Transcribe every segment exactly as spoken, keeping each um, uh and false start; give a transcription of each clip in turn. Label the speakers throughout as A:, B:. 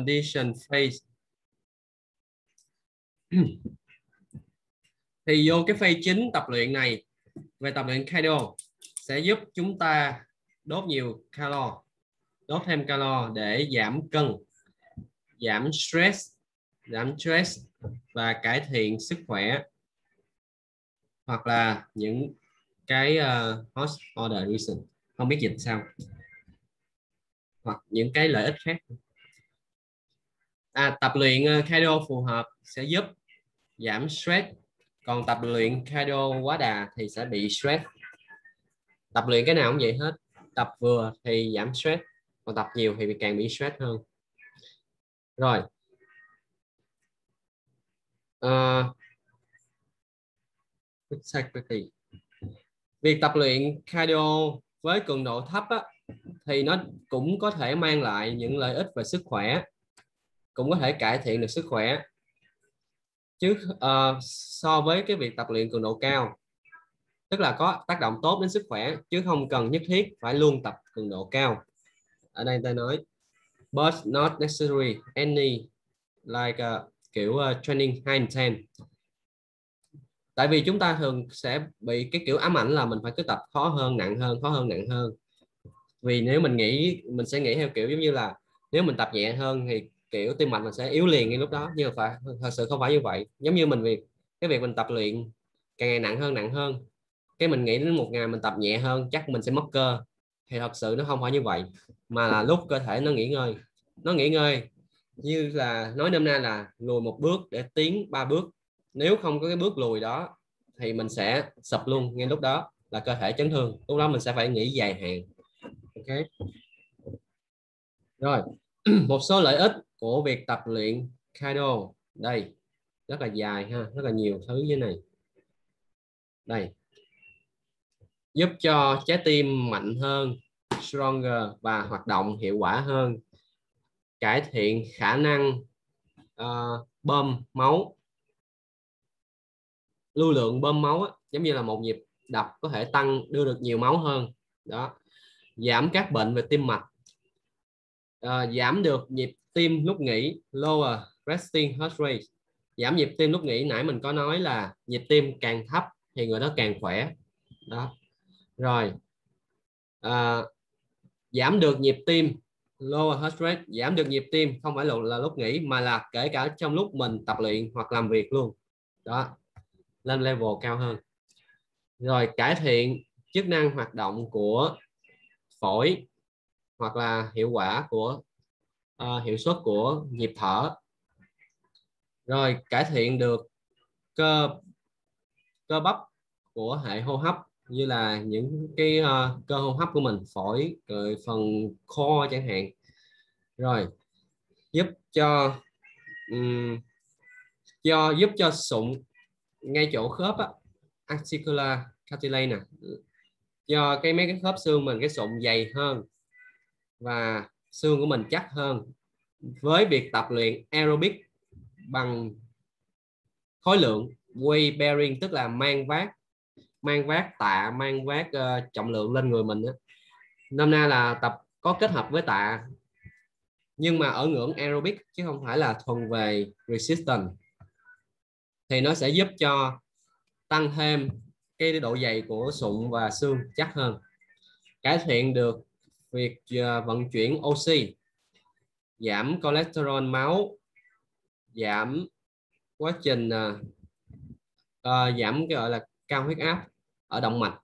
A: condition phase. Thì vô cái phase chính tập luyện này về tập luyện cardio sẽ giúp chúng ta đốt nhiều calo, đốt thêm calo để giảm cân, giảm stress, giảm stress và cải thiện sức khỏe, hoặc là những cái uh, host order reason, không biết dịch sao, hoặc những cái lợi ích khác. À, tập luyện cardio phù hợp sẽ giúp giảm stress, còn tập luyện cardio quá đà thì sẽ bị stress. Tập luyện cái nào cũng vậy hết, tập vừa thì giảm stress, còn tập nhiều thì càng bị stress hơn. Rồi uh, việc tập luyện cardio với cường độ thấp á, thì nó cũng có thể mang lại những lợi ích về sức khỏe, cũng có thể cải thiện được sức khỏe chứ uh, so với cái việc tập luyện cường độ cao, tức là có tác động tốt đến sức khỏe chứ không cần nhất thiết phải luôn tập cường độ cao. Ở đây ta nói but not necessarily any like uh, kiểu uh, training high intense. Tại vì chúng ta thường sẽ bị cái kiểu ám ảnh là mình phải cứ tập khó hơn, nặng hơn, khó hơn, nặng hơn. Vì nếu mình nghĩ, mình sẽ nghĩ theo kiểu giống như là nếu mình tập nhẹ hơn thì kiểu tim mạch mình sẽ yếu liền ngay lúc đó, nhưng mà phải thật sự không phải như vậy. Giống như mình việc cái việc mình tập luyện càng ngày nặng hơn, nặng hơn, cái mình nghĩ đến một ngày mình tập nhẹ hơn chắc mình sẽ mất cơ, thì thật sự nó không phải như vậy, mà là lúc cơ thể nó nghỉ ngơi, nó nghỉ ngơi như là nói nôm na là lùi một bước để tiến ba bước. Nếu không có cái bước lùi đó thì mình sẽ sập luôn ngay lúc đó, là cơ thể chấn thương, lúc đó mình sẽ phải nghỉ dài hạn. Ok, rồi một số lợi ích của việc tập luyện cardio đây, rất là dài ha, rất là nhiều thứ như này. Đây, giúp cho trái tim mạnh hơn, stronger và hoạt động hiệu quả hơn, cải thiện khả năng uh, bơm máu, lưu lượng bơm máu á, giống như là một nhịp đập có thể tăng, đưa được nhiều máu hơn đó, giảm các bệnh về tim mạch, uh, giảm được nhịp tim lúc nghỉ, lower resting heart rate, giảm nhịp tim lúc nghỉ. Nãy mình có nói là nhịp tim càng thấp thì người đó càng khỏe đó. Rồi à, giảm được nhịp tim, lower heart rate, giảm được nhịp tim không phải là, là lúc nghỉ mà là kể cả trong lúc mình tập luyện hoặc làm việc luôn đó, lên level cao hơn. Rồi cải thiện chức năng hoạt động của phổi, hoặc là hiệu quả của uh, hiệu suất của nhịp thở. Rồi cải thiện được cơ cơ bắp của hệ hô hấp, như là những cái uh, cơ hô hấp của mình, phổi, rồi phần kho chẳng hạn. Rồi giúp cho um, cho giúp cho sụn ngay chỗ khớp á, articular cartilage nè, do cái mấy cái khớp xương mình cái sụn dày hơn và xương của mình chắc hơn với việc tập luyện aerobic bằng khối lượng weight bearing, tức là mang vác mang vác tạ, mang vác uh, trọng lượng lên người mình đó. Nôm na là tập có kết hợp với tạ, nhưng mà ở ngưỡng aerobic chứ không phải là thuần về resistance, thì nó sẽ giúp cho tăng thêm cái độ dày của sụn và xương chắc hơn, cải thiện được việc uh, vận chuyển oxy, giảm cholesterol máu, giảm quá trình uh, uh, giảm cái gọi là cao huyết áp ở động mạch.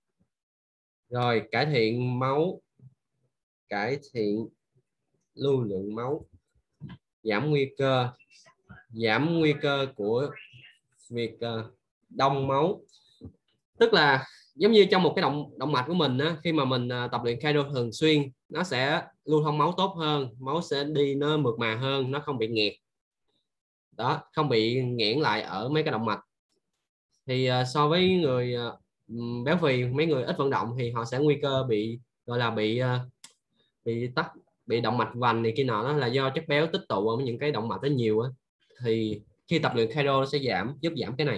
A: Rồi cải thiện máu, cải thiện lưu lượng máu, giảm nguy cơ giảm nguy cơ của việc uh, đông máu, tức là giống như trong một cái động động mạch của mình á, khi mà mình uh, tập luyện cardio thường xuyên, nó sẽ lưu thông máu tốt hơn, máu sẽ đi nó mượt mà hơn, nó không bị nghẹt đó, không bị nghẽn lại ở mấy cái động mạch. Thì uh, so với người uh, béo phì, mấy người ít vận động thì họ sẽ nguy cơ bị gọi là bị uh, bị tắc, bị động mạch vành này kia nọ, đó là do chất béo tích tụ ở những cái động mạch đó nhiều á. Thì khi tập luyện cardio nó sẽ giảm, giúp giảm cái này.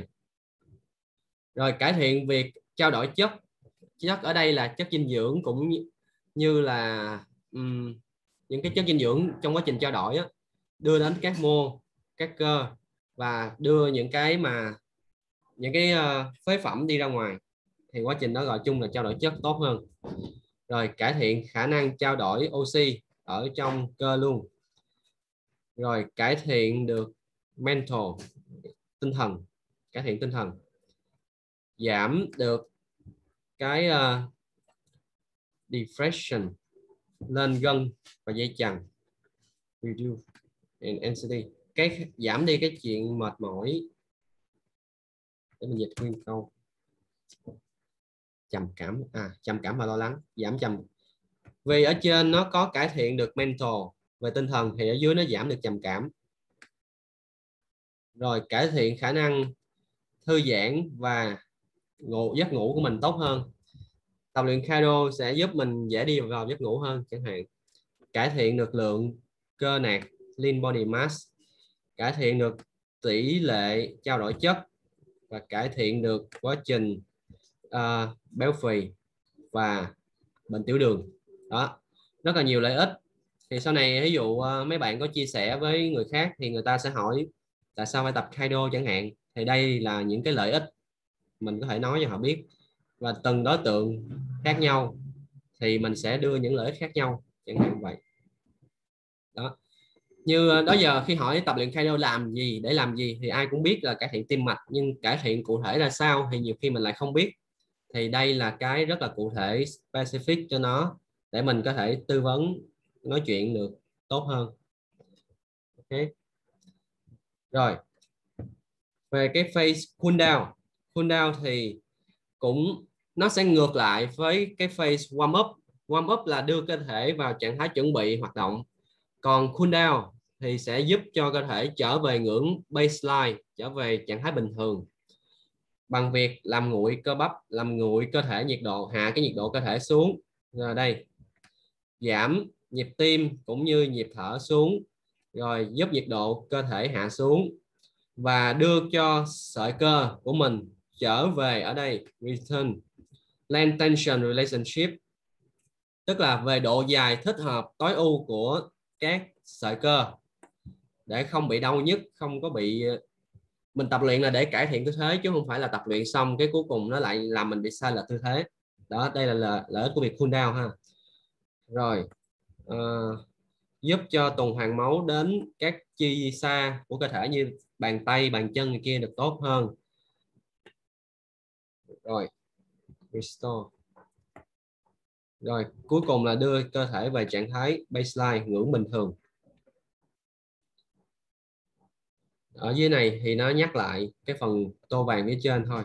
A: Rồi cải thiện việc trao đổi chất, chất ở đây là chất dinh dưỡng cũng như là um, những cái chất dinh dưỡng trong quá trình trao đổi á, đưa đến các mô, các cơ và đưa những cái mà những cái uh, phế phẩm đi ra ngoài, thì quá trình đó gọi chung là trao đổi chất tốt hơn. Rồi cải thiện khả năng trao đổi oxy ở trong cơ luôn. Rồi cải thiện được mental, tinh thần, cải thiện tinh thần, giảm được cái uh, depression, lên gân và dây chằng, reduce anxiety, cái giảm đi cái chuyện mệt mỏi, để mình dịch nguyên câu, trầm cảm, à trầm cảm và lo lắng, giảm trầm, vì ở trên nó có cải thiện được mental về tinh thần thì ở dưới nó giảm được trầm cảm. Rồi cải thiện khả năng thư giãn và ngủ, giấc ngủ của mình tốt hơn. Tập luyện cardio sẽ giúp mình dễ đi vào giấc ngủ hơn chẳng hạn. Cải thiện được lượng cơ nạc, lean body mass, cải thiện được tỷ lệ trao đổi chất và cải thiện được quá trình uh, béo phì và bệnh tiểu đường. Đó, rất là nhiều lợi ích. Thì sau này ví dụ uh, mấy bạn có chia sẻ với người khác thì người ta sẽ hỏi tại sao phải tập cardio chẳng hạn, thì đây là những cái lợi ích mình có thể nói cho họ biết, và từng đối tượng khác nhau thì mình sẽ đưa những lợi ích khác nhau chẳng hạn vậy. Đó, như đó giờ khi hỏi tập luyện cardio làm gì, để làm gì, thì ai cũng biết là cải thiện tim mạch, nhưng cải thiện cụ thể là sao thì nhiều khi mình lại không biết. Thì đây là cái rất là cụ thể, specific cho nó, để mình có thể tư vấn, nói chuyện được tốt hơn. Ok. Rồi về cái phase cool down, cool down thì cũng nó sẽ ngược lại với cái phase warm up. Warm up là đưa cơ thể vào trạng thái chuẩn bị hoạt động, còn cool down thì sẽ giúp cho cơ thể trở về ngưỡng baseline, trở về trạng thái bình thường, bằng việc làm nguội cơ bắp, làm nguội cơ thể, nhiệt độ, hạ cái nhiệt độ cơ thể xuống. Rồi đây, giảm nhịp tim cũng như nhịp thở xuống, rồi giúp nhiệt độ cơ thể hạ xuống và đưa cho sợi cơ của mình trở về ở đây return length tension relationship, tức là về độ dài thích hợp tối ưu của các sợi cơ, để không bị đau nhức, không có bị. Mình tập luyện là để cải thiện tư thế chứ không phải là tập luyện xong cái cuối cùng nó lại làm mình bị sai lệch tư thế. Đó, đây là lợi ích của việc cool down ha. Rồi uh, giúp cho tuần hoàn máu đến các chi xa của cơ thể như bàn tay, bàn chân này kia được tốt hơn. Rồi restore. Rồi cuối cùng là đưa cơ thể về trạng thái baseline, ngưỡng bình thường. Ở dưới này thì nó nhắc lại cái phần tô vàng phía trên thôi.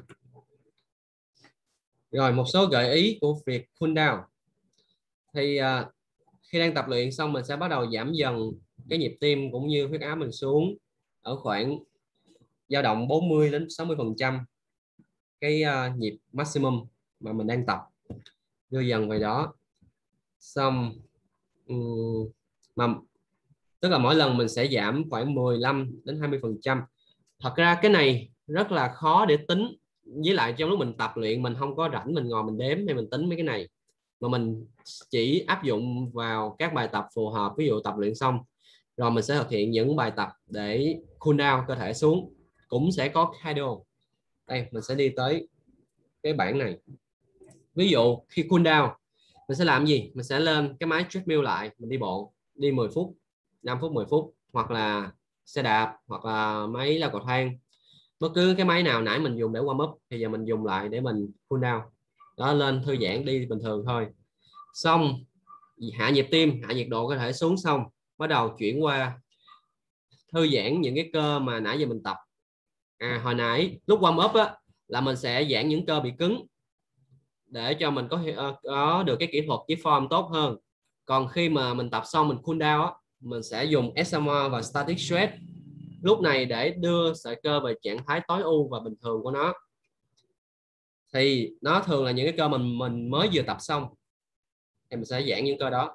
A: Rồi một số gợi ý của việc cool down thì uh, khi đang tập luyện xong mình sẽ bắt đầu giảm dần cái nhịp tim cũng như huyết áp mình xuống ở khoảng dao động bốn mươi đến sáu mươi phần trăm cái uh, nhịp maximum mà mình đang tập, đưa dần về đó. Xong um, mà tức là mỗi lần mình sẽ giảm khoảng mười lăm đến hai mươi phần trăm. Thật ra cái này rất là khó để tính, với lại trong lúc mình tập luyện mình không có rảnh mình ngồi mình đếm hay mình tính mấy cái này, mà mình chỉ áp dụng vào các bài tập phù hợp. Ví dụ tập luyện xong rồi mình sẽ thực hiện những bài tập để cool down cơ thể xuống, cũng sẽ có cardio. Đây mình sẽ đi tới cái bảng này. Ví dụ khi cool down mình sẽ làm gì? Mình sẽ lên cái máy treadmill lại, mình đi bộ đi mười phút, năm phút, mười phút, hoặc là xe đạp, hoặc là máy leo cầu thang, bất cứ cái máy nào nãy mình dùng để warm up thì giờ mình dùng lại để mình cool down. Đó, lên thư giãn đi bình thường thôi. Xong hạ nhịp tim, hạ nhiệt độ cơ thể xuống, xong bắt đầu chuyển qua thư giãn những cái cơ mà nãy giờ mình tập. À, hồi nãy lúc warm up á, là mình sẽ giãn những cơ bị cứng để cho mình có có được cái kỹ thuật với form tốt hơn. Còn khi mà mình tập xong mình cool down á, mình sẽ dùng ét em rờ và static stretch lúc này để đưa sợi cơ về trạng thái tối ưu và bình thường của nó. Thì nó thường là những cái cơ mình mình mới vừa tập xong thì mình sẽ giãn những cơ đó.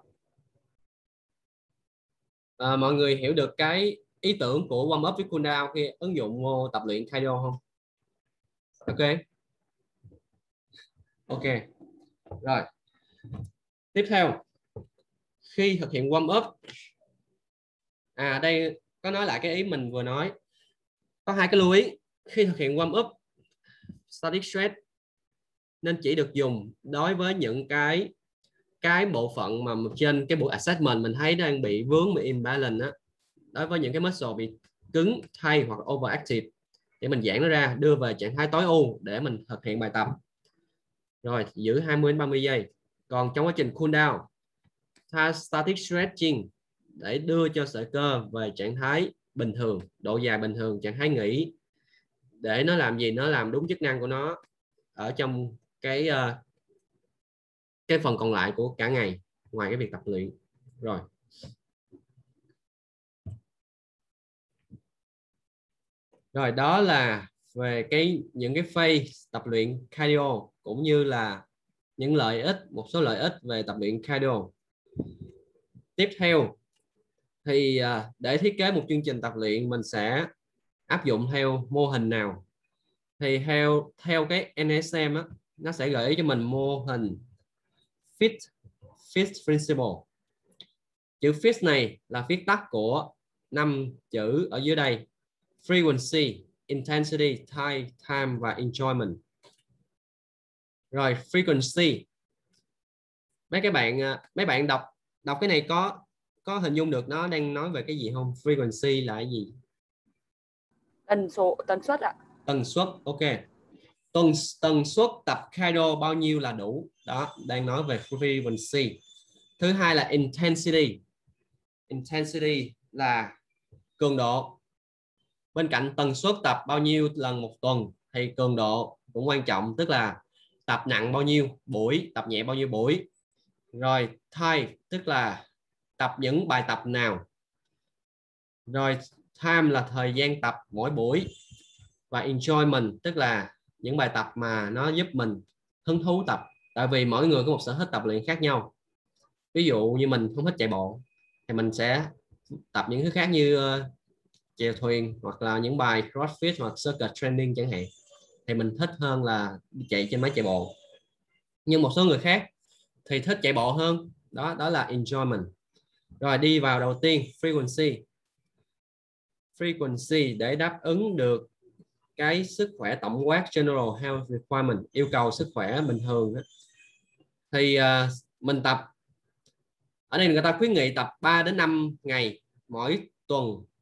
A: À, mọi người hiểu được cái ý tưởng của warm up với cool down khi ứng dụng vô tập luyện cardio không? Ok. Ok. Rồi. Tiếp theo, khi thực hiện warm up, à đây có nói lại cái ý mình vừa nói. Có hai cái lưu ý khi thực hiện warm up static stretch nên chỉ được dùng đối với những cái cái bộ phận mà trên cái buổi assessment mình thấy đang bị vướng, bị imbalance á, đối với những cái muscle bị cứng, thay hoặc overactive, để mình giãn nó ra, đưa về trạng thái tối ưu để mình thực hiện bài tập. Rồi giữ hai mươi đến ba mươi giây. Còn trong quá trình cool down, ta static stretching để đưa cho sợi cơ về trạng thái bình thường, độ dài bình thường, trạng thái nghỉ, để nó làm gì, nó làm đúng chức năng của nó ở trong cái uh, cái phần còn lại của cả ngày ngoài cái việc tập luyện. Rồi rồi đó là về cái những cái phase tập luyện cardio cũng như là những lợi ích, một số lợi ích về tập luyện cardio. Tiếp theo thì để thiết kế một chương trình tập luyện mình sẽ áp dụng theo mô hình nào? Thì theo theo cái en ét em á, nó sẽ gợi ý cho mình mô hình FIT FIT principle. Chữ FIT này là viết tắt của năm chữ ở dưới đây: frequency, intensity, time, time và enjoyment. Rồi frequency, mấy cái bạn mấy bạn đọc đọc cái này có có hình dung được nó đang nói về cái gì không? Frequency là cái gì?
B: Tần số, tần suất ạ.
A: Tần suất, ok. Tần tần suất tập cardio bao nhiêu là đủ? Đó, đang nói về frequency. Thứ hai là intensity. Intensity là cường độ. Bên cạnh tần suất tập bao nhiêu lần một tuần thì cường độ cũng quan trọng, tức là tập nặng bao nhiêu buổi, tập nhẹ bao nhiêu buổi. Rồi time, tức là tập những bài tập nào. Rồi time là thời gian tập mỗi buổi. Và enjoyment, tức là những bài tập mà nó giúp mình hứng thú tập. Tại vì mỗi người có một sở thích tập luyện khác nhau. Ví dụ như mình không thích chạy bộ thì mình sẽ tập những thứ khác như chèo thuyền hoặc là những bài crossfit hoặc circuit training chẳng hạn, thì mình thích hơn là chạy trên máy chạy bộ. Nhưng một số người khác thì thích chạy bộ hơn, đó đó là enjoyment. Rồi đi vào đầu tiên, frequency. Frequency để đáp ứng được cái sức khỏe tổng quát, general health requirement, yêu cầu sức khỏe bình thường đó. Thì uh, mình tập ở đây người ta khuyến nghị tập ba đến năm ngày mỗi tuần.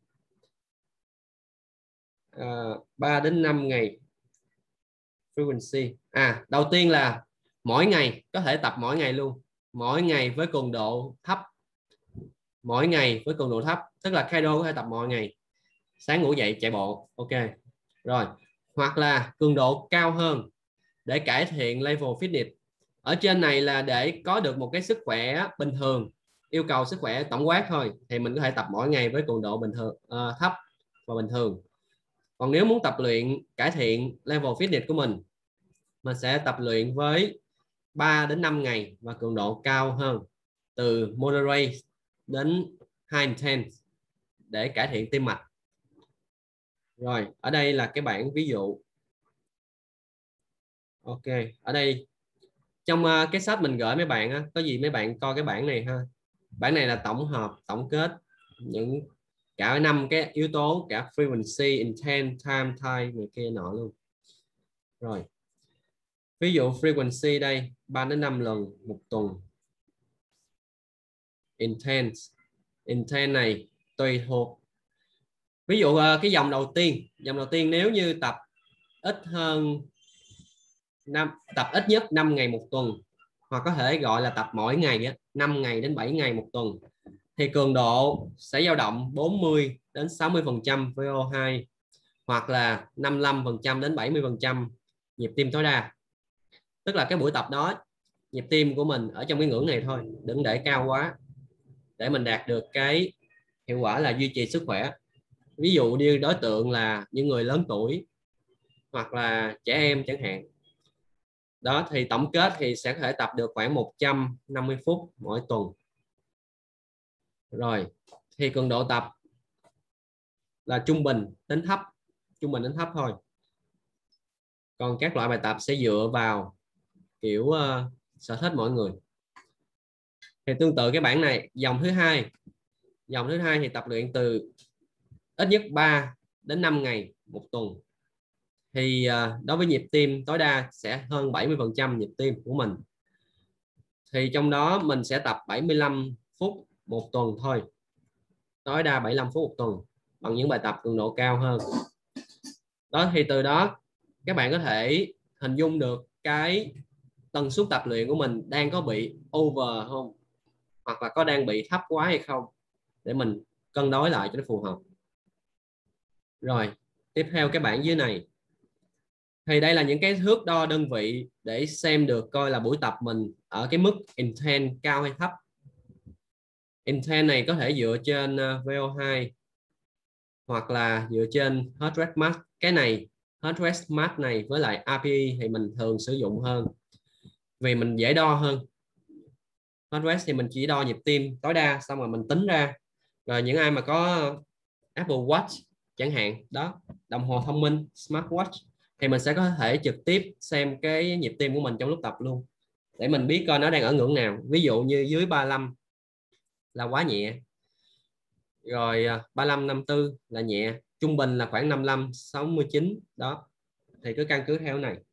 A: Uh, ba đến năm ngày frequency. À, đầu tiên là mỗi ngày, có thể tập mỗi ngày luôn, mỗi ngày với cường độ thấp. Mỗi ngày với cường độ thấp, tức là cardio có thể tập mọi ngày, sáng ngủ dậy chạy bộ, ok. Rồi, hoặc là cường độ cao hơn để cải thiện level fitness. Ở trên này là để có được một cái sức khỏe bình thường, yêu cầu sức khỏe tổng quát thôi, thì mình có thể tập mỗi ngày với cường độ bình thường, uh, thấp và bình thường. Còn nếu muốn tập luyện cải thiện level fitness của mình, mình sẽ tập luyện với ba đến năm ngày và cường độ cao hơn, từ moderate đến high intense để cải thiện tim mạch. Rồi, ở đây là cái bảng ví dụ. Ok, ở đây trong uh, cái sách mình gửi mấy bạn á, có gì mấy bạn coi cái bảng này ha. Bảng này là tổng hợp, tổng kết những cả năm cái yếu tố, cả frequency, intent, time, time này kia nọ luôn. Rồi. Ví dụ frequency đây ba đến năm lần một tuần. Intent, intent này tùy thuộc. Ví dụ cái dòng đầu tiên, dòng đầu tiên nếu như tập ít hơn năm, tập ít nhất năm ngày một tuần, hoặc có thể gọi là tập mỗi ngày năm ngày đến bảy ngày một tuần, thì cường độ sẽ dao động bốn mươi đến sáu mươi phần trăm vê o hai, hoặc là năm mươi lăm phần trăm đến bảy mươi phần trăm nhịp tim tối đa. Tức là cái buổi tập đó nhịp tim của mình ở trong cái ngưỡng này thôi, đừng để cao quá, để mình đạt được cái hiệu quả là duy trì sức khỏe. Ví dụ như đối tượng là những người lớn tuổi hoặc là trẻ em chẳng hạn. Đó thì tổng kết thì sẽ có thể tập được khoảng một trăm năm mươi phút mỗi tuần. Rồi thì cường độ tập là trung bình đến thấp, trung bình đến thấp thôi. Còn các loại bài tập sẽ dựa vào kiểu uh, sở thích mỗi người. Thì tương tự cái bảng này, dòng thứ hai, dòng thứ hai thì tập luyện từ ít nhất ba đến năm ngày một tuần thì uh, đối với nhịp tim tối đa sẽ hơn bảy mươi phần trăm nhịp tim của mình. Thì trong đó mình sẽ tập bảy mươi lăm phút một tuần thôi, tối đa bảy mươi lăm phút một tuần bằng những bài tập cường độ cao hơn. Đó thì từ đó các bạn có thể hình dung được cái tần suất tập luyện của mình đang có bị over không, hoặc là có đang bị thấp quá hay không, để mình cân đối lại cho nó phù hợp. Rồi tiếp theo cái bảng dưới này thì đây là những cái thước đo đơn vị để xem được coi là buổi tập mình ở cái mức intense cao hay thấp. Intense này có thể dựa trên vê o hai hoặc là dựa trên heart rate max. Cái này heart rate max này với lại rờ pê e thì mình thường sử dụng hơn vì mình dễ đo hơn. Heart rate thì mình chỉ đo nhịp tim tối đa xong rồi mình tính ra. Rồi những ai mà có Apple Watch chẳng hạn đó, đồng hồ thông minh smartwatch, thì mình sẽ có thể trực tiếp xem cái nhịp tim của mình trong lúc tập luôn để mình biết coi nó đang ở ngưỡng nào. Ví dụ như dưới ba mươi lăm là quá nhẹ, rồi ba mươi lăm năm mươi tư là nhẹ, trung bình là khoảng năm mươi lăm sáu mươi chín đó, thì cứ căn cứ theo này.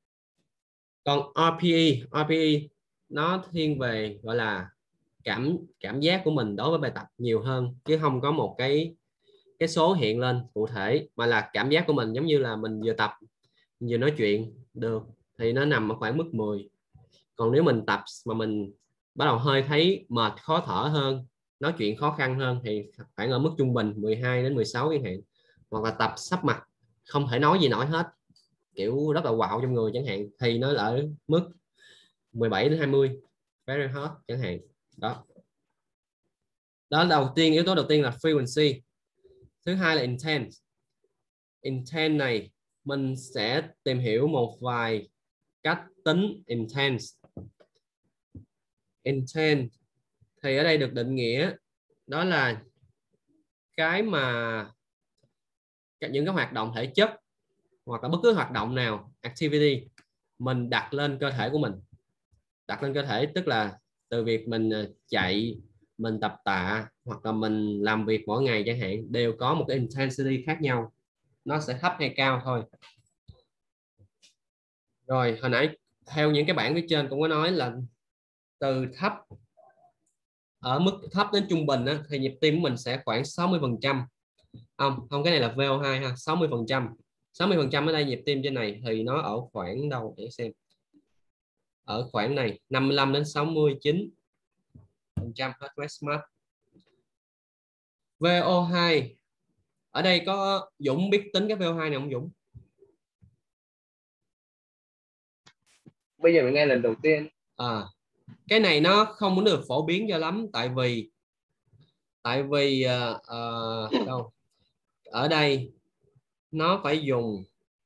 A: Còn rờ pê e rờ pê e nó thiên về gọi là cảm cảm giác của mình đối với bài tập nhiều hơn, chứ không có một cái cái số hiện lên cụ thể, mà là cảm giác của mình, giống như là mình vừa tập vừa nói chuyện được thì nó nằm ở khoảng mức mười. Còn nếu mình tập mà mình bắt đầu hơi thấy mệt khó thở hơn, nói chuyện khó khăn hơn thì khoảng ở mức trung bình mười hai đến mười sáu chẳng hạn. Hoặc là tập sắp mặt không thể nói gì nổi hết, kiểu rất là quạo trong người chẳng hạn, thì nó ở mức mười bảy đến hai mươi very hot chẳng hạn. Đó. Đó đầu tiên, yếu tố đầu tiên là frequency. Thứ hai là intent. Intent này mình sẽ tìm hiểu một vài cách tính intent. Intent thì ở đây được định nghĩa đó là cái mà những cái hoạt động thể chất hoặc là bất cứ hoạt động nào, activity mình đặt lên cơ thể của mình. Đặt lên cơ thể tức là từ việc mình chạy, mình tập tạ hoặc là mình làm việc mỗi ngày chẳng hạn, đều có một cái intensity khác nhau, nó sẽ thấp hay cao thôi. Rồi hồi nãy theo những cái bảng phía trên cũng có nói là từ thấp, ở mức thấp đến trung bình á, thì nhịp tim của mình sẽ khoảng sáu mươi phần trăm. Không, không cái này là vê o hai ha, sáu mươi phần trăm. sáu mươi phần trăm ở đây nhịp tim trên này thì nó ở khoảng đâu để xem. Ở khoảng này năm mươi lăm đến sáu mươi chín phần trăm heart rate max. vê o hai ở đây có Dũng biết tính cái vê o hai này không Dũng?
C: Bây giờ mình nghe lần đầu tiên.
A: À, cái này nó không muốn được phổ biến cho lắm, tại vì tại vì uh, uh, đâu ở đây nó phải dùng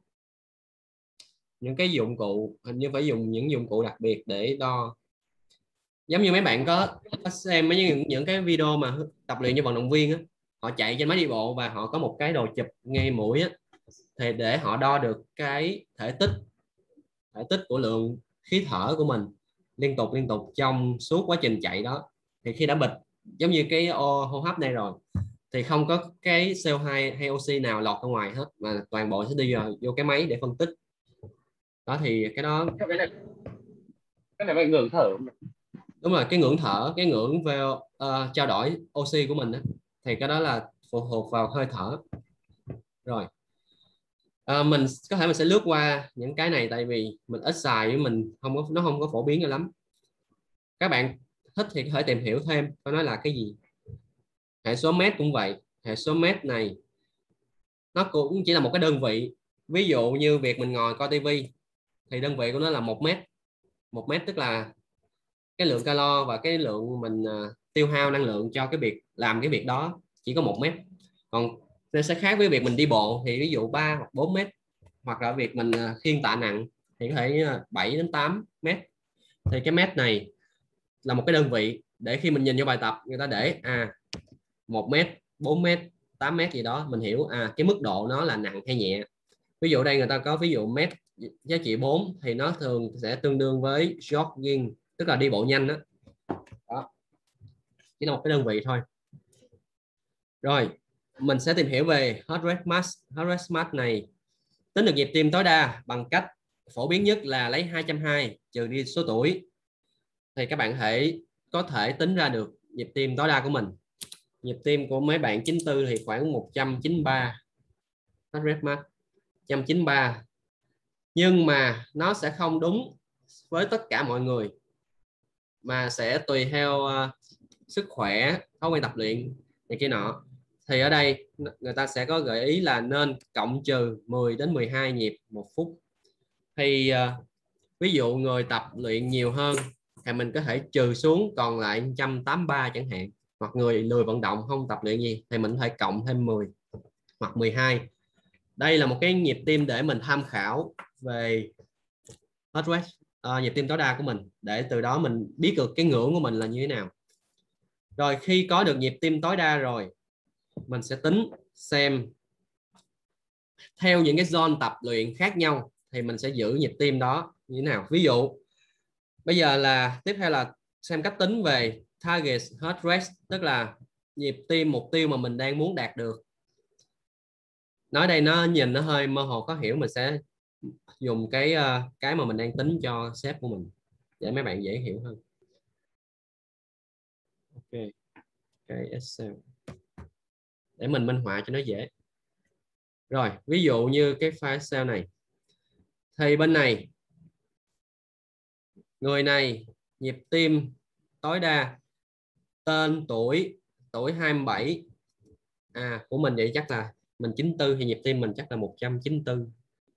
A: những cái dụng cụ, hình như phải dùng những dụng cụ đặc biệt để đo. Giống như mấy bạn có, có xem mấy những, những cái video mà tập luyện cho vận động viên á, họ chạy trên máy đi bộ và họ có một cái đồ chụp ngay mũi á, thì để họ đo được cái thể tích thể tích của lượng khí thở của mình liên tục liên tục trong suốt quá trình chạy đó. Thì khi đã bịt giống như cái ô hô hấp này rồi thì không có cái xê o hai hay oxy nào lọt ra ngoài hết, mà toàn bộ sẽ đi vào vô cái máy để phân tích. Đó thì cái đó
C: cái này cái này phải ngừng thở.
A: Đúng rồi, cái ngưỡng thở, cái ngưỡng về uh, trao đổi oxy của mình đó, thì cái đó là phụ thuộc vào hơi thở. Rồi uh, mình có thể mình sẽ lướt qua những cái này tại vì mình ít xài, với mình không có, nó không có phổ biến cho lắm. Các bạn thích thì có thể tìm hiểu thêm coi nó là cái gì. Hệ số mét cũng vậy. Hệ số mét này nó cũng chỉ là một cái đơn vị. Ví dụ như việc mình ngồi coi tivi thì đơn vị của nó là một mét. Một mét tức là cái lượng calo và cái lượng mình uh, tiêu hao năng lượng cho cái việc làm cái việc đó chỉ có một mét. Còn nó sẽ khác với việc mình đi bộ thì ví dụ ba hoặc bốn mét, hoặc là việc mình uh, khiêng tạ nặng thì có thể uh, bảy đến tám mét. Thì cái mét này là một cái đơn vị để khi mình nhìn vô bài tập người ta để à một mét, bốn mét, tám mét gì đó, mình hiểu à cái mức độ nó là nặng hay nhẹ. Ví dụ đây người ta có ví dụ mét giá trị bốn thì nó thường sẽ tương đương với jogging, tức là đi bộ nhanh đó. Đó, chỉ là một cái đơn vị thôi. Rồi mình sẽ tìm hiểu về heart rate max. Heart rate max này tính được nhịp tim tối đa bằng cách phổ biến nhất là lấy hai trăm hai mươi trừ đi số tuổi, thì các bạn thể có thể tính ra được nhịp tim tối đa của mình. Nhịp tim của mấy bạn chín tư thì khoảng một trăm chín mươi ba heart rate max, một trăm chín mươi ba, nhưng mà nó sẽ không đúng với tất cả mọi người, mà sẽ tùy theo uh, sức khỏe, thói quen tập luyện này kia nọ. Thì ở đây người ta sẽ có gợi ý là nên cộng trừ mười đến mười hai nhịp một phút. Thì uh, ví dụ người tập luyện nhiều hơn thì mình có thể trừ xuống còn lại một trăm tám mươi ba chẳng hạn, hoặc người lười vận động không tập luyện gì thì mình có thể cộng thêm mười hoặc mười hai. Đây là một cái nhịp tim để mình tham khảo về heart rate, uh, nhịp tim tối đa của mình, để từ đó mình biết được cái ngưỡng của mình là như thế nào. Rồi khi có được nhịp tim tối đa rồi, mình sẽ tính xem theo những cái zone tập luyện khác nhau thì mình sẽ giữ nhịp tim đó như thế nào. Ví dụ bây giờ là tiếp theo là xem cách tính về target heart rate, tức là nhịp tim mục tiêu mà mình đang muốn đạt được. Nói đây nó nhìn nó hơi mơ hồ khó hiểu, mình sẽ dùng cái cái mà mình đang tính cho sếp của mình để mấy bạn dễ hiểu hơn. Ok, cái Excel để mình minh họa cho nó dễ. Rồi ví dụ như cái file Excel này thì bên này người này nhịp tim tối đa, tên, tuổi, tuổi hai mươi bảy, à của mình vậy chắc là mình chín tư thì nhịp tim mình chắc là một trăm chín mươi tư.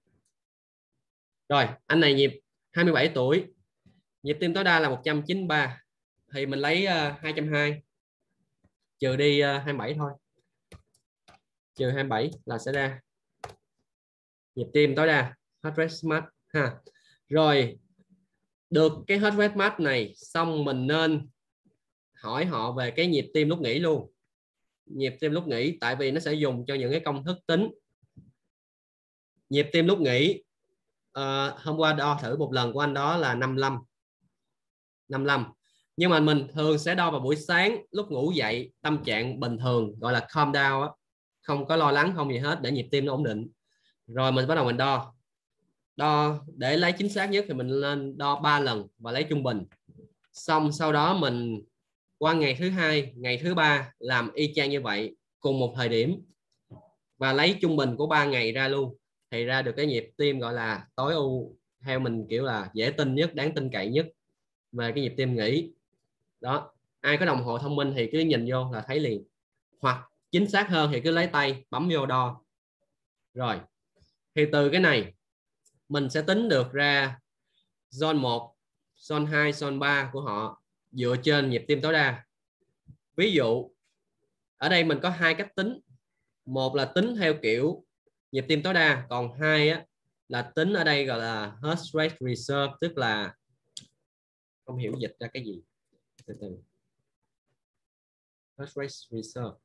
A: Rồi anh này nhịp hai mươi bảy tuổi, nhịp tim tối đa là một trăm chín mươi ba, thì mình lấy uh, hai trăm hai mươi trừ đi uh, hai mươi bảy thôi, trừ hai mươi bảy là sẽ ra nhịp tim tối đa heart rate max ha. Rồi được cái heart rate max này xong, mình nên hỏi họ về cái nhịp tim lúc nghỉ luôn. Nhịp tim lúc nghỉ, tại vì nó sẽ dùng cho những cái công thức tính nhịp tim lúc nghỉ. Uh, hôm qua đo thử một lần của anh đó là năm mươi lăm, năm mươi lăm, nhưng mà mình thường sẽ đo vào buổi sáng lúc ngủ dậy, tâm trạng bình thường, gọi là calm down á, không có lo lắng không gì hết, để nhịp tim nó ổn định. Rồi mình bắt đầu mình đo đo để lấy chính xác nhất thì mình lên đo ba lần và lấy trung bình. Xong sau đó mình qua ngày thứ hai, ngày thứ ba làm y chang như vậy cùng một thời điểm và lấy trung bình của ba ngày ra luôn, thì ra được cái nhịp tim gọi là tối ưu, theo mình kiểu là dễ tin nhất, đáng tin cậy nhất về cái nhịp tim nghỉ. Đó, ai có đồng hồ thông minh thì cứ nhìn vô là thấy liền, hoặc chính xác hơn thì cứ lấy tay bấm vô đo. Rồi thì từ cái này mình sẽ tính được ra zone một, zone hai, zone ba của họ dựa trên nhịp tim tối đa. Ví dụ ở đây mình có hai cách tính, một là tính theo kiểu nhịp tim tối đa, còn hai á, là tính ở đây gọi là heart rate reserve, tức là không hiểu dịch ra cái gì. Từ từ. Heart rate reserve,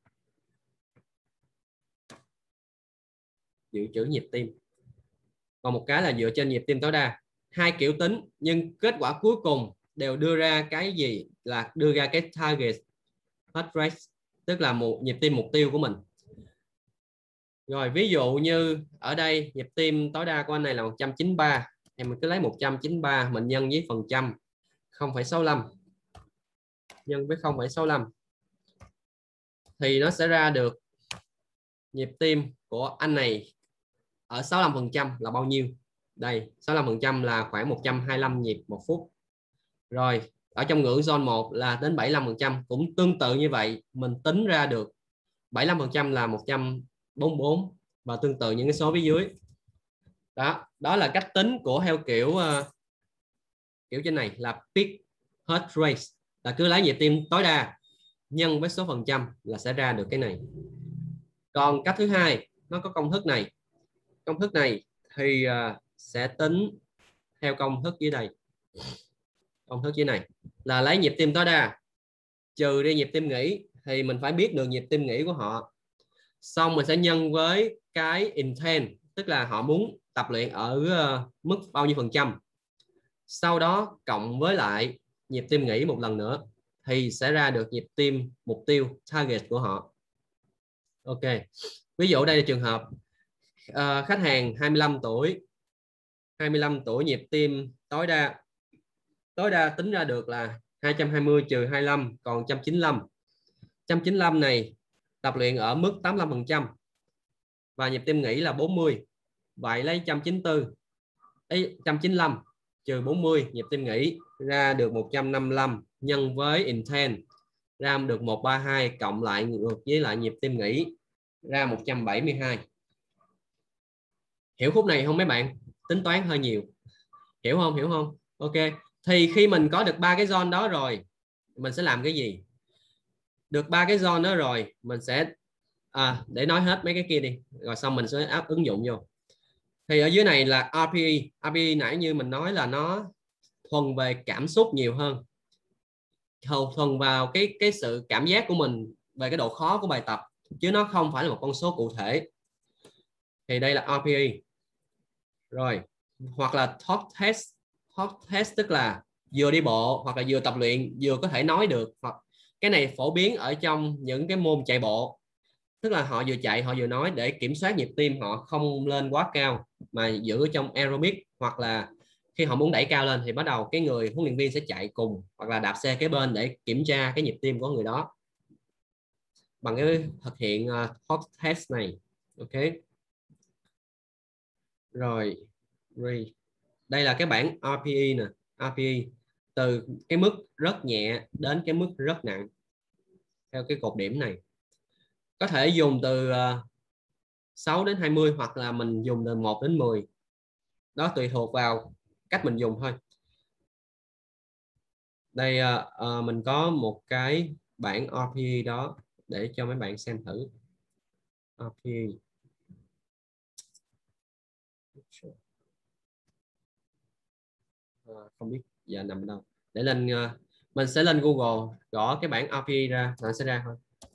A: dự trữ nhịp tim, còn một cái là dựa trên nhịp tim tối đa. Hai kiểu tính nhưng kết quả cuối cùng đều đưa ra cái gì, là đưa ra cái target heart rate, tức là một nhịp tim mục tiêu của mình. Rồi ví dụ như ở đây nhịp tim tối đa của anh này là một trăm chín mươi ba, thì mình cứ lấy một trăm chín mươi ba mình nhân với phần trăm không phẩy sáu lăm, nhân với không phẩy sáu lăm thì nó sẽ ra được nhịp tim của anh này ở sáu mươi lăm phần trăm là bao nhiêu. Đây, sáu mươi lăm phần trăm là khoảng một trăm hai mươi lăm nhịp một phút. Rồi ở trong ngưỡng zone một là đến bảy mươi lăm phần trăm, cũng tương tự như vậy, mình tính ra được bảy mươi lăm phần trăm là một trăm bốn mươi bốn, và tương tự những cái số phía dưới. Đó, đó là cách tính của theo kiểu uh, kiểu trên này là peak heart rate, là cứ lấy nhịp tim tối đa nhân với số phần trăm là sẽ ra được cái này. Còn cách thứ hai nó có công thức này, công thức này thì uh, sẽ tính theo công thức dưới đây. Công thức dưới này là lấy nhịp tim tối đa trừ đi nhịp tim nghỉ, thì mình phải biết được nhịp tim nghỉ của họ, xong mình sẽ nhân với cái intent, tức là họ muốn tập luyện ở uh, mức bao nhiêu phần trăm, sau đó cộng với lại nhịp tim nghỉ một lần nữa thì sẽ ra được nhịp tim mục tiêu target của họ. Ok, ví dụ đây là trường hợp uh, khách hàng hai mươi lăm tuổi, hai mươi lăm tuổi, nhịp tim tối đa tối đa tính ra được là hai trăm hai mươi trừ hai mươi lăm còn một trăm chín mươi lăm. một trăm chín mươi lăm này tập luyện ở mức tám mươi lăm phần trăm và nhịp tim nghỉ là bốn mươi. Vậy lấy một trăm chín mươi tư, ấy, một trăm chín mươi lăm trừ bốn mươi nhịp tim nghỉ ra được một trăm năm mươi lăm, nhân với intent ra được một trăm ba mươi hai, cộng lại ngược với lại nhịp tim nghỉ ra một trăm bảy mươi hai. Hiểu khúc này không mấy bạn? Tính toán hơi nhiều. Hiểu không? Hiểu không? Ok. Thì khi mình có được ba cái zone đó rồi, mình sẽ làm cái gì? Được ba cái zone đó rồi, mình sẽ à, để nói hết mấy cái kia đi, rồi xong mình sẽ áp ứng dụng vô. Thì ở dưới này là rờ pê e. rờ pê e nãy như mình nói là nó thuần về cảm xúc nhiều hơn, thuần vào cái cái sự cảm giác của mình về cái độ khó của bài tập, chứ nó không phải là một con số cụ thể. Thì đây là rờ pê e. Rồi, hoặc là talk test. Talk test tức là vừa đi bộ hoặc là vừa tập luyện vừa có thể nói được. Hoặc cái này phổ biến ở trong những cái môn chạy bộ, tức là họ vừa chạy họ vừa nói để kiểm soát nhịp tim họ không lên quá cao mà giữ ở trong aerobic, hoặc là khi họ muốn đẩy cao lên thì bắt đầu cái người huấn luyện viên sẽ chạy cùng hoặc là đạp xe kế bên để kiểm tra cái nhịp tim của người đó bằng cái thực hiện uh, talk test này. Ok. Rồi, đây là cái bảng rờ pê e nè. rờ pê e từ cái mức rất nhẹ đến cái mức rất nặng theo cái cột điểm này. Có thể dùng từ uh, sáu đến hai mươi hoặc là mình dùng từ một đến mười. Đó tùy thuộc vào cách mình dùng thôi. Đây uh, uh, mình có một cái bảng rờ pê e đó để cho mấy bạn xem thử. rờ pê e. Uh, không biết giờ nằm ở đâu. Để lên uh, mình sẽ lên Google gõ cái bảng rờ pê e ra, nó sẽ ra thôi.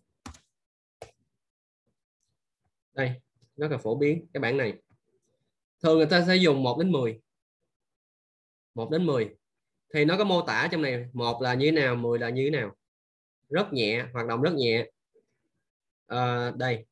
A: Đây, rất là phổ biến cái bảng này. Thường người ta sẽ dùng một đến mười. một đến mười. Thì nó có mô tả trong này, một là như thế nào, mười là như thế nào. Rất nhẹ, hoạt động rất nhẹ. À, đây.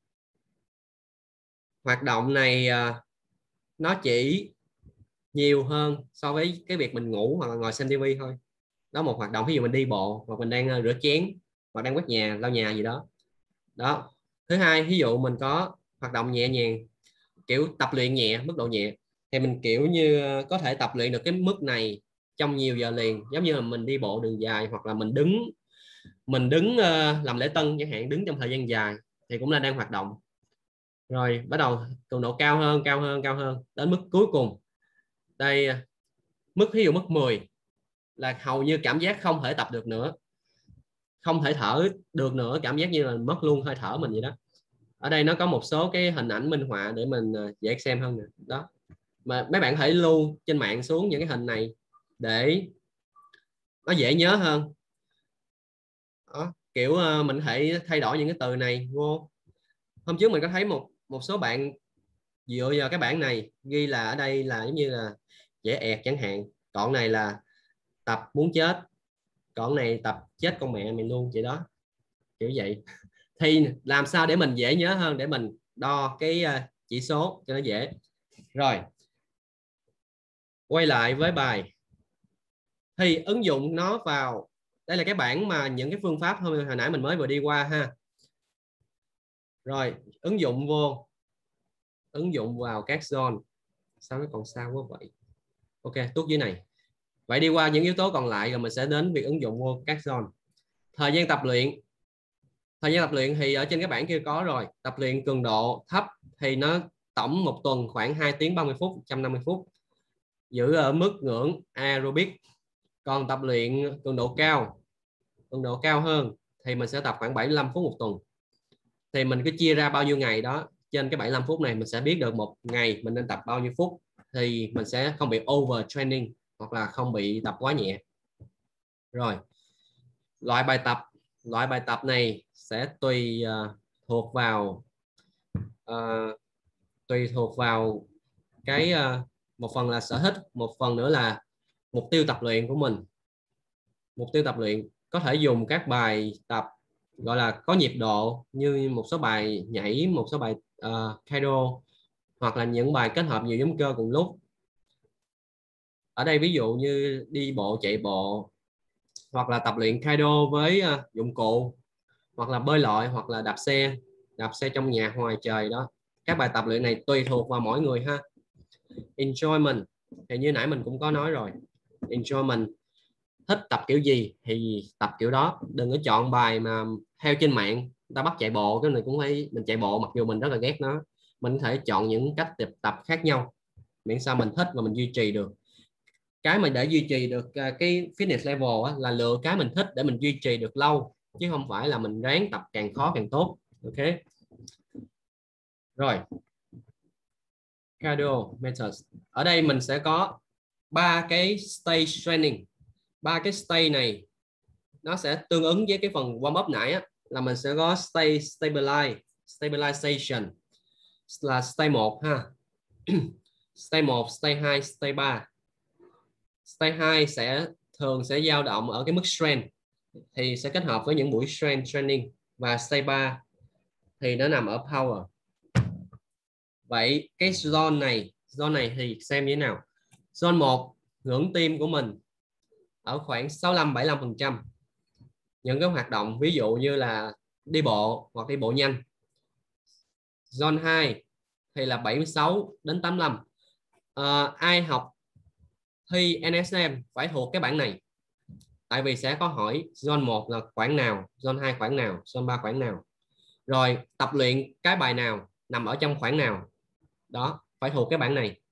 A: Hoạt động này à, nó chỉ nhiều hơn so với cái việc mình ngủ hoặc là ngồi xem tivi thôi. Đó, một hoạt động ví dụ mình đi bộ hoặc mình đang uh, rửa chén hoặc đang quét nhà, lau nhà gì đó. Đó. Thứ hai, ví dụ mình có hoạt động nhẹ nhàng, kiểu tập luyện nhẹ, mức độ nhẹ, thì mình kiểu như có thể tập luyện được cái mức này trong nhiều giờ liền, giống như là mình đi bộ đường dài hoặc là mình đứng mình đứng uh, làm lễ tân chẳng hạn, đứng trong thời gian dài thì cũng là đang hoạt động. Rồi bắt đầu cường độ cao hơn, cao hơn, cao hơn đến mức cuối cùng. Đây, mức ví dụ mức mười là hầu như cảm giác không thể tập được nữa, không thể thở được nữa, cảm giác như là mất luôn hơi thở mình vậy đó. Ở đây nó có một số cái hình ảnh minh họa để mình dễ xem hơn nè. Đó, mà mấy bạn hãy lưu trên mạng xuống những cái hình này để nó dễ nhớ hơn. Đó, kiểu uh, mình hãy thay đổi những cái từ này vô. Hôm trước mình có thấy một một số bạn dựa vào cái bảng này ghi là ở đây là giống như là dễ ẹt chẳng hạn, còn này là tập muốn chết, còn này tập chết con mẹ mình luôn vậy đó, kiểu vậy. Thì làm sao để mình dễ nhớ hơn, để mình đo cái uh, chỉ số cho nó dễ. Rồi quay lại với bài, thì ứng dụng nó vào đây là cái bảng mà những cái phương pháp hồi, hồi nãy mình mới vừa đi qua ha. Rồi ứng dụng vô, ứng dụng vào các zone. Sao nó còn sao quá vậy? Ok, tuốt dưới này. Vậy đi qua những yếu tố còn lại rồi mình sẽ đến việc ứng dụng vô các zone. Thời gian tập luyện. Thời gian tập luyện thì ở trên cái bảng kia có rồi. Tập luyện cường độ thấp thì nó tổng một tuần khoảng hai tiếng ba mươi phút, một trăm năm mươi phút. Giữ ở mức ngưỡng aerobic. Còn tập luyện cường độ cao, cường độ cao hơn thì mình sẽ tập khoảng bảy mươi lăm phút một tuần. Thì mình cứ chia ra bao nhiêu ngày đó, trên cái bảy mươi lăm phút này mình sẽ biết được một ngày mình nên tập bao nhiêu phút, thì mình sẽ không bị over training hoặc là không bị tập quá nhẹ. Rồi loại bài tập, loại bài tập này sẽ tùy uh, thuộc vào uh, tùy thuộc vào cái uh, một phần là sở thích, một phần nữa là mục tiêu tập luyện của mình. Mục tiêu tập luyện có thể dùng các bài tập gọi là có nhịp độ, như một số bài nhảy, một số bài uh, cardio, hoặc là những bài kết hợp nhiều nhóm cơ cùng lúc. Ở đây ví dụ như đi bộ, chạy bộ, hoặc là tập luyện cardio với uh, dụng cụ, hoặc là bơi lội, hoặc là đạp xe, đạp xe trong nhà ngoài trời đó. Các bài tập luyện này tùy thuộc vào mỗi người ha. Enjoyment thì như nãy mình cũng có nói rồi, enjoyment, thích tập kiểu gì thì tập kiểu đó, đừng có chọn bài mà theo trên mạng người ta bắt chạy bộ, cái này cũng phải mình chạy bộ mặc dù mình rất là ghét nó. Mình có thể chọn những cách tập tập khác nhau, miễn sao mình thích và mình duy trì được. Cái mà để duy trì được cái fitness level á, là lựa cái mình thích để mình duy trì được lâu, chứ không phải là mình ráng tập càng khó càng tốt. Ok, rồi cardio methods. Ở đây mình sẽ có ba cái stage training. Ba cái stage này nó sẽ tương ứng với cái phần warm up nãy á, là mình sẽ có stage stabilize, stabilization là stage một ha. Stage một, stage hai, stage ba. Stage hai sẽ thường sẽ dao động ở cái mức strength, thì sẽ kết hợp với những buổi strength training, và stage ba thì nó nằm ở power. Vậy cái zone này, zone này thì xem như thế nào? Zone một, ngưỡng tim của mình ở khoảng sáu mươi lăm bảy mươi lăm phần trăm. Những cái hoạt động ví dụ như là đi bộ hoặc đi bộ nhanh. Zone hai thì là bảy mươi sáu đến tám mươi lăm. À, ai học thi en ét em phải thuộc cái bảng này. Tại vì sẽ có hỏi zone một là khoảng nào, zone hai khoảng nào, zone ba khoảng nào. Rồi tập luyện cái bài nào nằm ở trong khoảng nào. Đó, phải thuộc cái bảng này.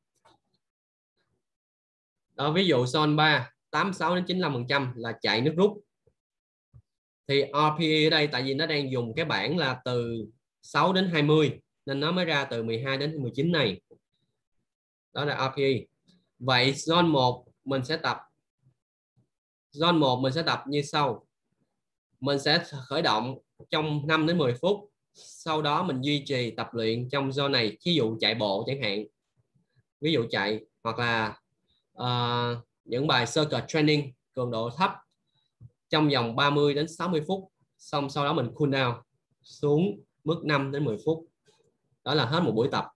A: Đó, ví dụ zone ba tám mươi sáu đến chín mươi lăm phần trăm là chạy nước rút. Thì rờ pê e ở đây tại vì nó đang dùng cái bảng là từ sáu đến hai mươi nên nó mới ra từ mười hai đến mười chín này. Đó là rờ pê e. Vậy zone một mình sẽ tập Zone một mình sẽ tập như sau. Mình sẽ khởi động trong năm đến mười phút. Sau đó mình duy trì tập luyện trong zone này. Ví dụ chạy bộ chẳng hạn. Ví dụ chạy hoặc là uh, những bài circuit training cường độ thấp trong vòng ba mươi đến sáu mươi phút. Xong sau đó mình cool down xuống mức năm đến mười phút. Đó là hết một buổi tập.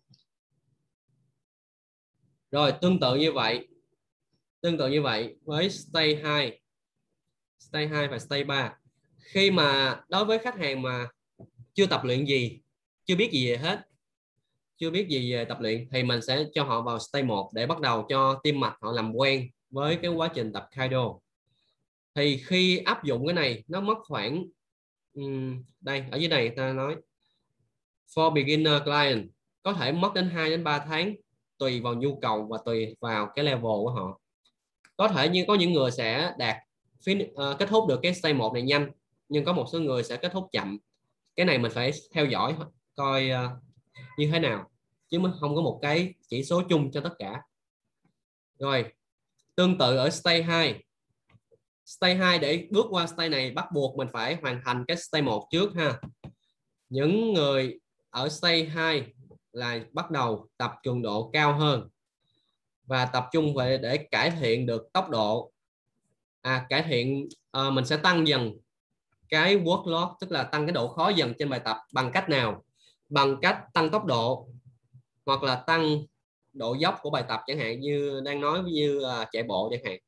A: Rồi tương tự như vậy. Tương tự như vậy với stage hai. Stage hai và stage ba. Khi mà đối với khách hàng mà chưa tập luyện gì, chưa biết gì về hết, chưa biết gì về tập luyện, thì mình sẽ cho họ vào stage một để bắt đầu cho tim mạch họ làm quen với cái quá trình tập cardio. Thì khi áp dụng cái này nó mất khoảng um, đây ở dưới này ta nói for beginner client có thể mất đến hai đến ba tháng tùy vào nhu cầu và tùy vào cái level của họ. Có thể như có những người sẽ đạt uh, kết thúc được cái stage một này nhanh, nhưng có một số người sẽ kết thúc chậm. Cái này mình phải theo dõi coi uh, như thế nào, chứ mình không có một cái chỉ số chung cho tất cả. Rồi tương tự ở stage hai. Stage hai để bước qua stage này bắt buộc mình phải hoàn thành cái stage một trước ha. Những người ở stage hai là bắt đầu tập cường độ cao hơn và tập trung về để cải thiện được tốc độ. À, cải thiện uh, mình sẽ tăng dần cái workload, tức là tăng cái độ khó dần trên bài tập. Bằng cách nào? Bằng cách tăng tốc độ hoặc là tăng độ dốc của bài tập, chẳng hạn như đang nói như uh, chạy bộ chẳng hạn.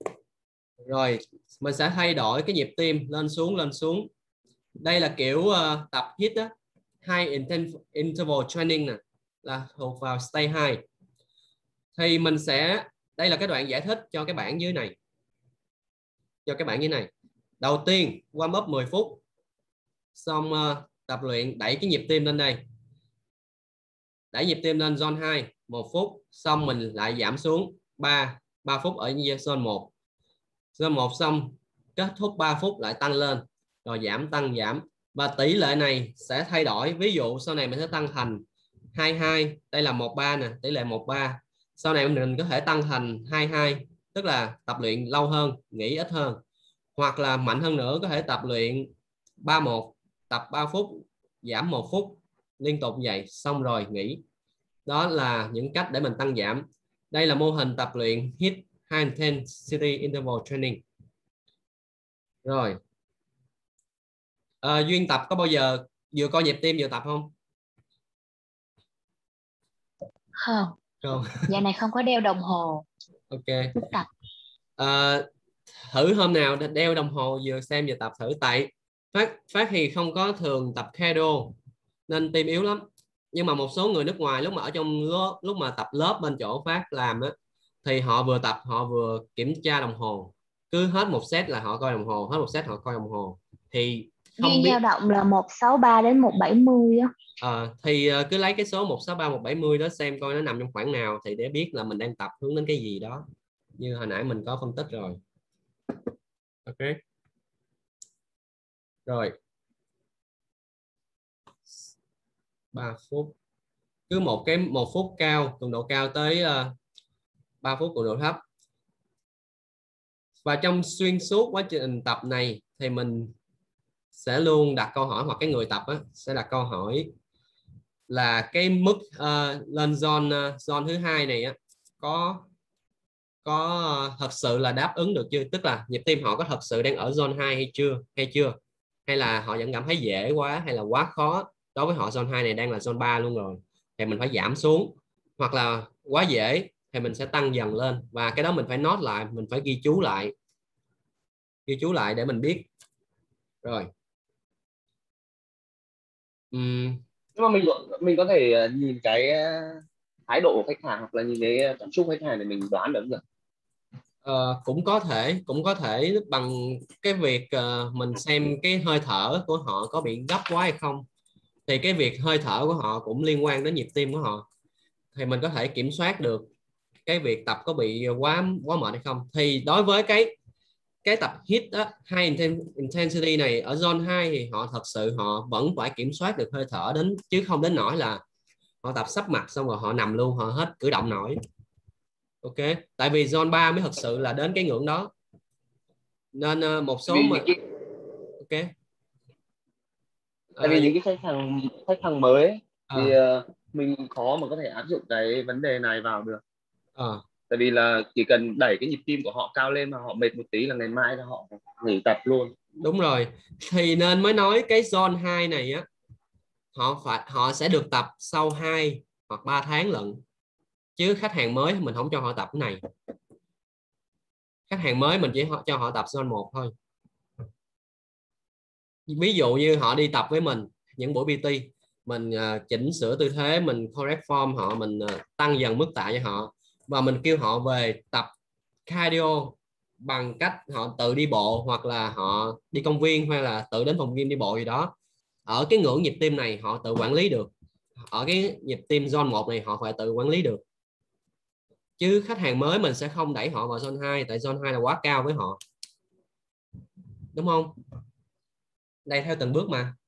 A: Rồi mình sẽ thay đổi cái nhịp tim lên xuống lên xuống. Đây là kiểu uh, tập hít á, high interval training nè, là thuộc vào stage hai. Thì mình sẽ, đây là cái đoạn giải thích cho cái bảng dưới này. Cho cái bảng dưới này. Đầu tiên warm up mười phút. Xong uh, tập luyện đẩy cái nhịp tim lên đây. Đẩy nhịp tim lên zone hai một phút, xong mình lại giảm xuống ba ba phút ở zone một. Zone một xong kết thúc ba phút lại tăng lên, rồi giảm tăng giảm, và tỷ lệ này sẽ thay đổi. Ví dụ sau này mình sẽ tăng thành hai hai, đây là một ba nè, tỷ lệ một ba. Sau này mình có thể tăng thành hai hai, tức là tập luyện lâu hơn, nghỉ ít hơn. Hoặc là mạnh hơn nữa, có thể tập luyện ba một, tập ba phút, giảm một phút, liên tục vậy, xong rồi nghỉ. Đó là những cách để mình tăng giảm. Đây là mô hình tập luyện hít high intensity interval training. Rồi. À, Duyên tập có bao giờ vừa coi nhịp tim vừa tập không?
D: Không,
A: Không.
D: dạo này không có đeo đồng hồ.
A: Ok.
D: Lúc tập.
A: À, thử hôm nào đeo đồng hồ vừa xem vừa tập thử, tại Phát Phát thì không có thường tập cardio nên tim yếu lắm. Nhưng mà một số người nước ngoài lúc mà ở trong lớp, lúc mà tập lớp bên chỗ Phát làm á, thì họ vừa tập họ vừa kiểm tra đồng hồ, cứ hết một set là họ coi đồng hồ, hết một set họ coi đồng hồ. Thì không
D: Duyên
A: biết
D: dao động là một sáu ba đến một bảy mươi á.
A: à, thì uh, cứ lấy cái số một sáu ba một bảy mươi đó xem coi nó nằm trong khoảng nào, thì để biết là mình đang tập hướng đến cái gì đó, như hồi nãy mình có phân tích rồi. Ok rồi, ba phút, cứ một cái một phút cao, cường độ cao tới uh, ba phút cường độ thấp. Và trong xuyên suốt quá trình tập này thì mình sẽ luôn đặt câu hỏi, hoặc cái người tập á, sẽ đặt câu hỏi là cái mức uh, lên zone uh, zone thứ hai này á, có có uh, thật sự là đáp ứng được chưa, tức là nhịp tim họ có thật sự đang ở zone hai hay chưa hay chưa hay là họ vẫn cảm thấy dễ quá hay là quá khó. Đối với họ zone hai này đang là zone ba luôn rồi thì mình phải giảm xuống, hoặc là quá dễ thì mình sẽ tăng dần lên, và cái đó mình phải note lại, mình phải ghi chú lại ghi chú lại để mình biết rồi. Uhm.
C: Nhưng mà mình mình có thể nhìn cái thái độ của khách hàng hoặc là nhìn cái cảm xúc khách hàng để mình đoán được rồi.
A: Ờ, cũng có thể cũng có thể bằng cái việc uh, mình xem cái hơi thở của họ có bị gấp quá hay không, thì cái việc hơi thở của họ cũng liên quan đến nhịp tim của họ, thì mình có thể kiểm soát được cái việc tập có bị quá quá mệt hay không. Thì đối với cái cái tập hit đó, high intensity này ở zone hai thì họ thật sự họ vẫn phải kiểm soát được hơi thở đến, chứ không đến nỗi là họ tập sấp mặt xong rồi họ nằm luôn, họ hết cử động nổi. Ok, tại vì zone ba mới thật sự là đến cái ngưỡng đó, nên uh, một số mà
C: cái...
A: ok.
C: Tại vì
A: À,
C: những cái khách hàng khách hàng mới ấy,
A: à,
C: thì uh, mình khó mà có thể áp dụng cái vấn đề này vào được.
A: à.
C: Tại vì là chỉ cần đẩy cái nhịp tim của họ cao lên mà họ mệt một tí là ngày mai là họ nghỉ tập luôn.
A: Đúng rồi, thì nên mới nói cái zone hai này á, họ phải họ sẽ được tập sau hai hoặc ba tháng lận, chứ khách hàng mới mình không cho họ tập cái này. Khách hàng mới mình chỉ cho họ tập zone một thôi. Ví dụ như họ đi tập với mình những buổi pê tê, mình uh, chỉnh sửa tư thế, mình correct form họ, mình uh, tăng dần mức tạ cho họ, và mình kêu họ về tập cardio bằng cách họ tự đi bộ, hoặc là họ đi công viên, hay là tự đến phòng gym đi bộ gì đó. Ở cái ngưỡng nhịp tim này họ tự quản lý được, ở cái nhịp tim zone một này họ phải tự quản lý được, chứ khách hàng mới mình sẽ không đẩy họ vào zone hai, tại zone hai là quá cao với họ, đúng không? Đây theo từng bước mà.